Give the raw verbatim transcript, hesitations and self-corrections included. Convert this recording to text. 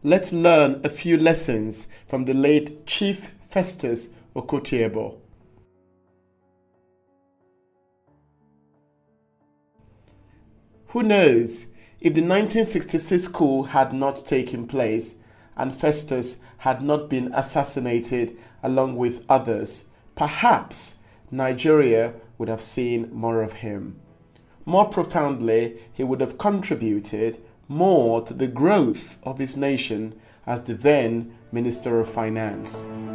let's learn a few lessons from the late Chief Festus Okotie Eboh. Who knows, if the nineteen sixty-six coup had not taken place and Festus had not been assassinated along with others, perhaps Nigeria would have seen more of him. More profoundly, he would have contributed more to the growth of his nation as the then Minister of Finance.